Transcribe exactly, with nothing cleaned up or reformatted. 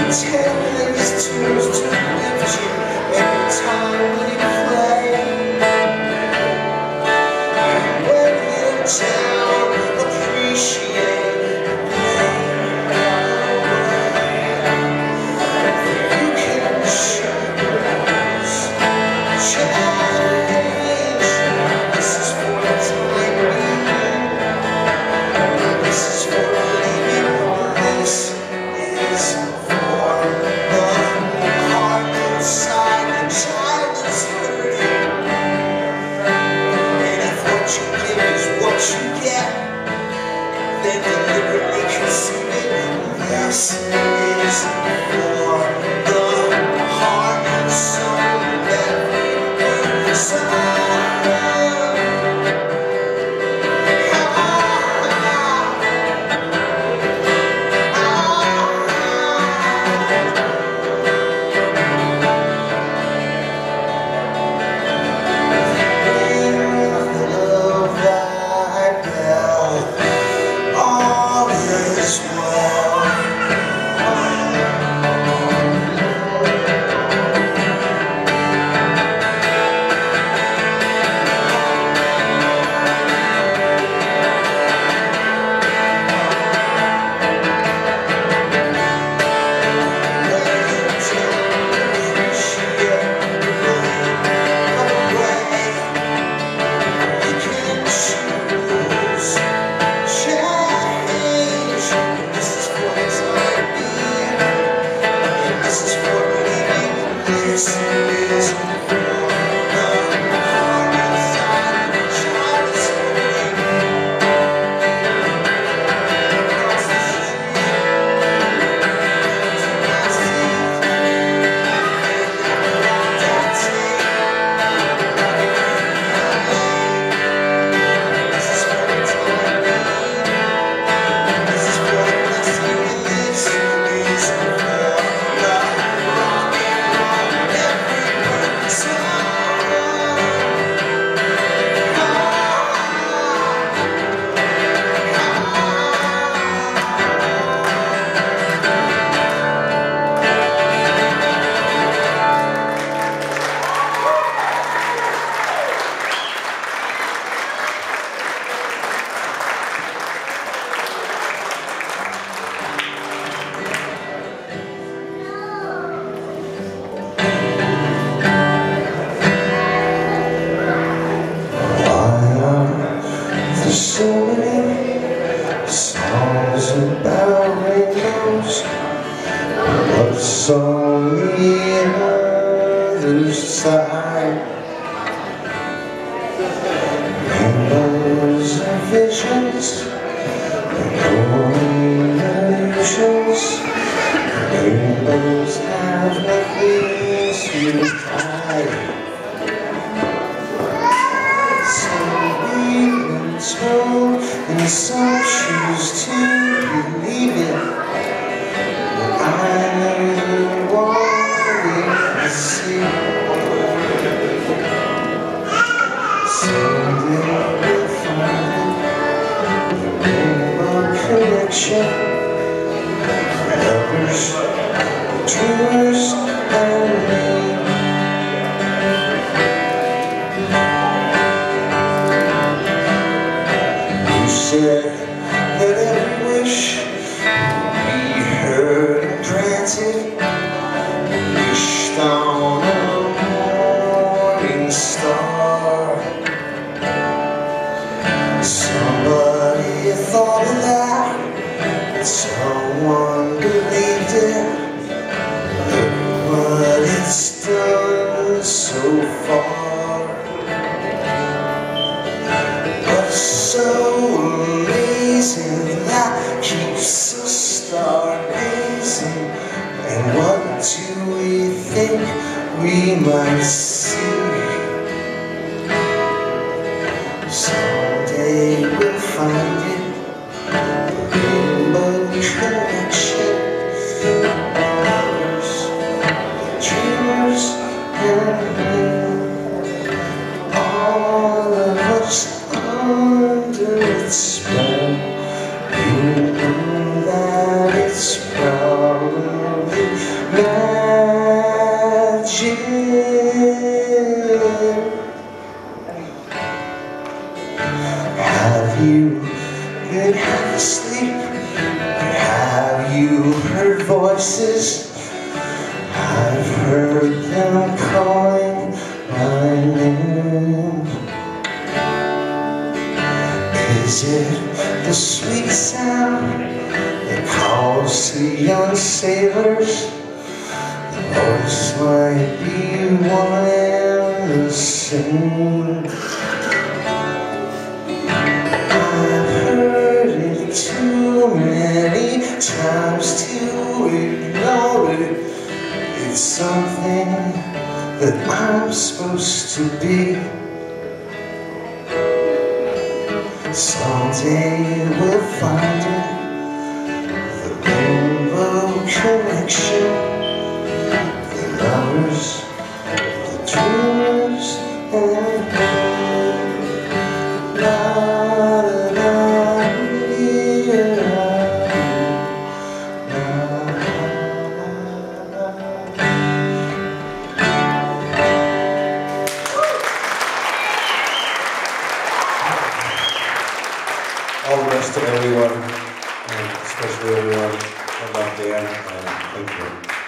Tell these tunes to lift you every time we play. And when you're down, appreciate the pain away. You can choose change. This is for the time being. This is for leaving. This is for the heart inside. The child is hurting. And if what you give is what you get, then deliberately conceive it. This is for the heart and soul of every person. What's on the other side? Rainbows and visions, and illusions. Rainbows have nothing to hide. Some believe in told, and some choose to believe it. I want to see. Someday we'll find the rainbow connection. Lovers, dreamers, and me. You said that every wish we heard and granted, wished on a morning star. Somebody thought of that, and someone believed it. Look what it's done so far. But so amazing that keeps us stargazing. And what do we think we might see? Someday we'll find it, the rainbow connection. Lovers, the dreamers, and me. All of us under its spell. You know that it's probably half asleep. Have you heard voices? I've heard them calling my name. Is it the sweet sound that calls to young sailors? The voice might be one and the same. I've heard it too many times to ignore it. It's something that I'm supposed to be. Someday we'll find it, the rainbow connection, the lovers, the dreamers, and la da da all the best to everyone, and especially everyone that loved Dan, and thank you.